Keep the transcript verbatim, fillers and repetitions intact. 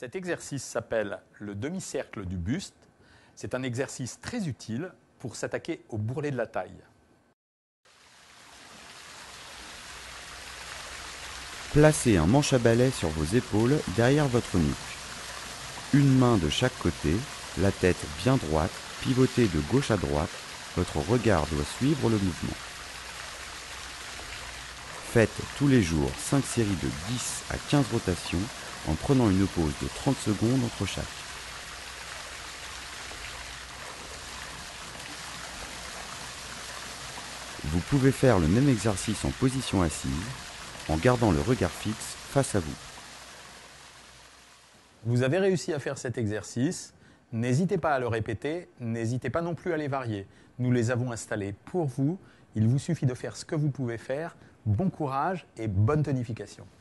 Cet exercice s'appelle le demi-cercle du buste. C'est un exercice très utile pour s'attaquer au bourrelet de la taille. Placez un manche à balai sur vos épaules derrière votre nuque. Une main de chaque côté, la tête bien droite, pivotée de gauche à droite, votre regard doit suivre le mouvement. Faites tous les jours cinq séries de dix à quinze rotations en prenant une pause de trente secondes entre chaque. Vous pouvez faire le même exercice en position assise, en gardant le regard fixe face à vous. Vous avez réussi à faire cet exercice. N'hésitez pas à le répéter, n'hésitez pas non plus à les varier. Nous les avons installés pour vous. Il vous suffit de faire ce que vous pouvez faire. Bon courage et bonne tonification.